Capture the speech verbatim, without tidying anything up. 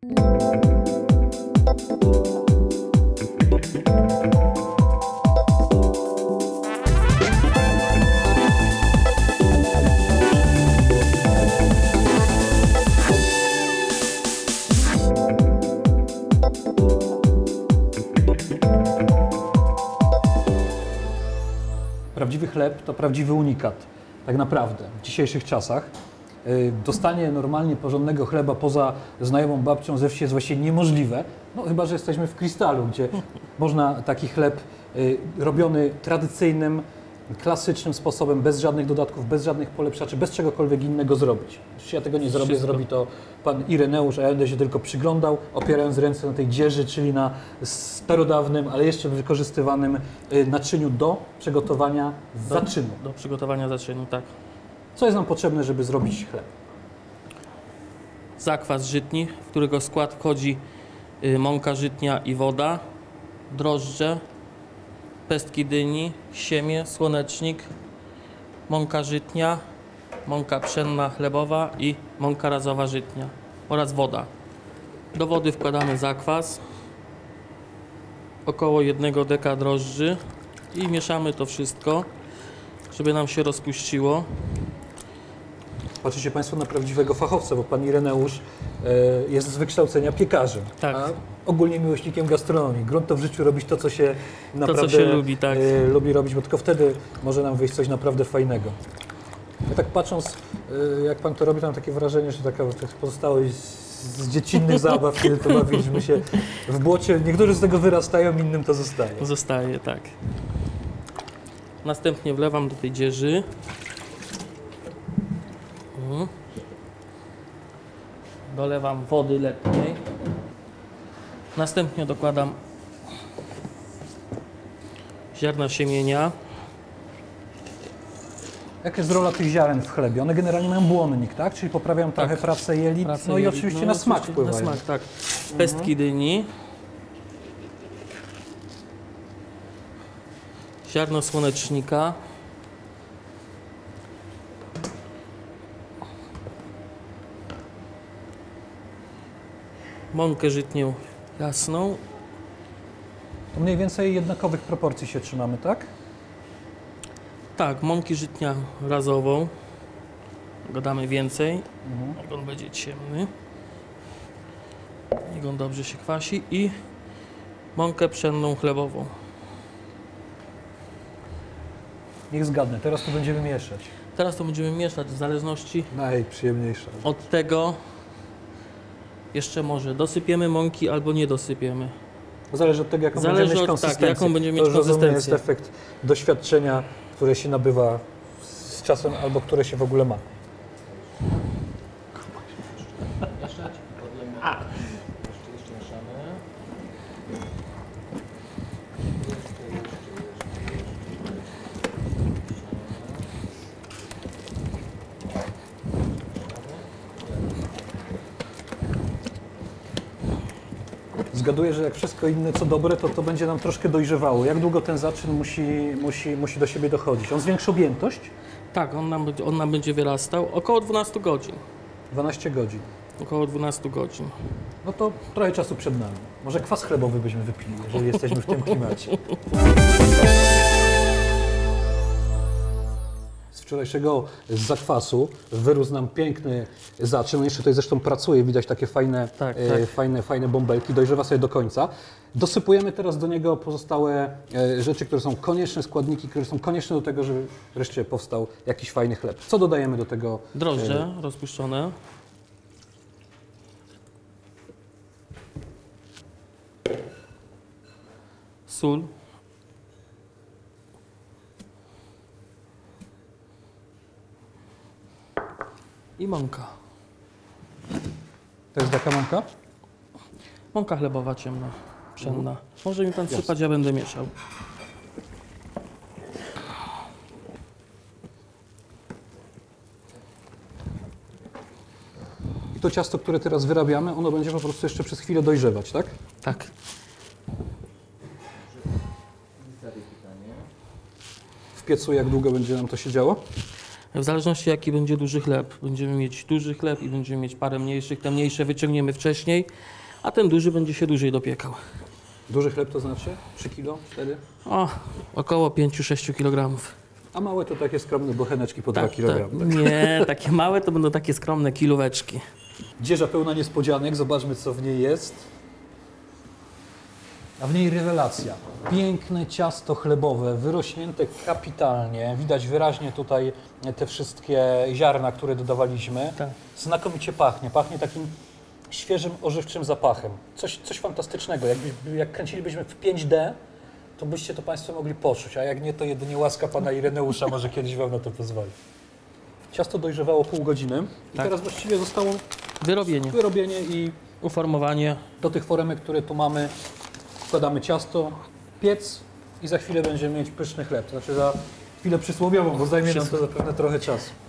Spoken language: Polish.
Prawdziwy chleb to prawdziwy unikat, tak naprawdę, w dzisiejszych czasach. Dostanie normalnie porządnego chleba poza znajomą babcią ze wsi jest właściwie niemożliwe, no chyba że jesteśmy w Krystalu, gdzie można taki chleb robiony tradycyjnym, klasycznym sposobem, bez żadnych dodatków, bez żadnych polepszaczy, bez czegokolwiek innego zrobić. Jeśli ja tego nie zrobię, Wszystko. zrobi to pan Ireneusz, a ja będę się tylko przyglądał, opierając ręce na tej dzieży, czyli na starodawnym, ale jeszcze wykorzystywanym naczyniu do przygotowania Do, zaczynu. do przygotowania zaczynu, tak. Co jest nam potrzebne, żeby zrobić chleb? Zakwas żytni, w którego skład wchodzi y, mąka żytnia i woda, drożdże, pestki dyni, siemię, słonecznik, mąka żytnia, mąka pszenna chlebowa i mąka razowa żytnia oraz woda. Do wody wkładamy zakwas, około jednego deka drożdży i mieszamy to wszystko, żeby nam się rozpuściło. Patrzycie Państwo na prawdziwego fachowca, bo pan Ireneusz e, jest z wykształcenia piekarzem, Tak. a ogólnie miłośnikiem gastronomii. Grunt to w życiu robić to, co się naprawdę co się lubi, tak. e, lubi robić, bo tylko wtedy może nam wyjść coś naprawdę fajnego. Ja tak patrząc, e, jak Pan to robi, to mam takie wrażenie, że taka pozostałość z, z dziecinnych zabaw, kiedy to bawiliśmy się w błocie. Niektórzy z tego wyrastają, innym to zostaje. Zostaje, tak. Następnie wlewam do tej dzieży. Mhm. Dolewam wody letniej. Następnie dokładam ziarna siemienia. Jaka jest rola tych ziaren w chlebie? One generalnie mają błonnik, tak? Czyli poprawiają trochę pracę jelit, Pracę no i jelit. oczywiście No, na smak oczywiście wpływają. Na smak, tak. Pestki dyni. Ziarno słonecznika. Mąkę żytnią jasną. To mniej więcej jednakowych proporcji się trzymamy, tak? Tak, mąki żytnia razową. Go damy więcej. Mhm. Jak on będzie ciemny. Niech on dobrze się kwasi. I mąkę pszenną chlebową. Niech zgadnę, teraz to będziemy mieszać. Teraz to będziemy mieszać w zależności Najprzyjemniejsza. od tego. Jeszcze może dosypiemy mąki albo nie dosypiemy. Zależy od tego, jaką Zależy będziemy mieć od- tak, konsystencję. jaką będziemy to mieć już rozumiem, jest konsystencję. efekt doświadczenia, które się nabywa z czasem albo które się w ogóle ma. Zgaduję, że jak wszystko inne co dobre, to to będzie nam troszkę dojrzewało. Jak długo ten zaczyn musi, musi, musi do siebie dochodzić? On zwiększy objętość? Tak, on nam, będzie- on nam będzie wyrastał około dwunastu godzin. dwanaście godzin. Około dwunastu godzin. No to trochę czasu przed nami. Może kwas chlebowy byśmy wypili, jeżeli jesteśmy w tym klimacie. Z wczorajszego zakwasu wyrósł nam piękny zaczyn. On jeszcze tutaj zresztą pracuje, widać takie fajne, Tak, e, tak. fajne, fajne bąbelki, dojrzewa sobie do końca. Dosypujemy teraz do niego pozostałe e, rzeczy, które są konieczne, składniki, które są konieczne do tego, żeby wreszcie powstał jakiś fajny chleb. Co dodajemy do tego? Drożdże rozpuszczone. Sól. I mąka. To jest taka mąka? Mąka chlebowa ciemna, pszenna. Może mi pan sypać, ja będę mieszał. I to ciasto, które teraz wyrabiamy, ono będzie po prostu jeszcze przez chwilę dojrzewać, tak? Tak. W piecu jak długo będzie nam to się działo? W zależności jaki będzie duży chleb. Będziemy mieć duży chleb i będziemy mieć parę mniejszych. Te mniejsze wyciągniemy wcześniej, a ten duży będzie się dłużej dopiekał. Duży chleb to znaczy? trzy kilo, cztery? O, około pięć do sześciu kilogramów. A małe to takie skromne bocheneczki po dwa Tak, kilogramy. tak. Nie, takie małe to będą takie skromne kilóweczki. Dzieża pełna niespodzianek, zobaczmy co w niej jest. A w niej rewelacja. Piękne ciasto chlebowe, wyrośnięte kapitalnie. Widać wyraźnie tutaj te wszystkie ziarna, które dodawaliśmy. Tak. Znakomicie pachnie. Pachnie takim świeżym, ożywczym zapachem. Coś, coś fantastycznego. Jakbyś, jak kręcilibyśmy w pięć D, to byście to Państwo mogli poczuć, a jak nie, to jedynie łaska Pana Ireneusza może kiedyś Wam na to pozwoli. Ciasto dojrzewało pół godziny i Tak. teraz właściwie zostało Wyrobienie, wyrobienie i uformowanie. do tych foremek, które tu mamy, wkładamy ciasto, piec i za chwilę będziemy mieć pyszny chleb. To znaczy za chwilę przysłowiową, bo zajmie nam to zapewne trochę czasu.